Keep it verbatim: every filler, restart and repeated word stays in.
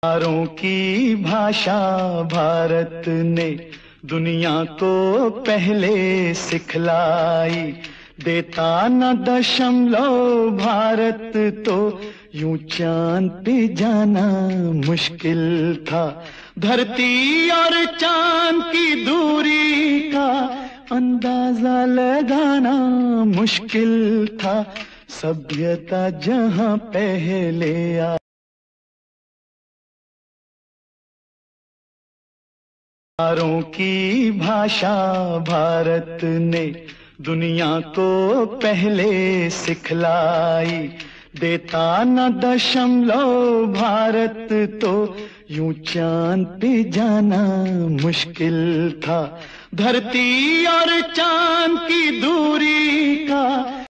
तारों की भाषा भारत ने दुनिया को पहले सिखलाई। देता न दशमलव भारत तो यूं चांद पे जाना मुश्किल था। धरती और चांद की दूरी का अंदाजा लगाना मुश्किल था। सभ्यता जहां पहले आ तारों की भाषा भारत ने दुनिया को पहले सिखलाई। देता न दशमलव भारत तो यूं चांद पे जाना मुश्किल था। धरती और चांद की दूरी का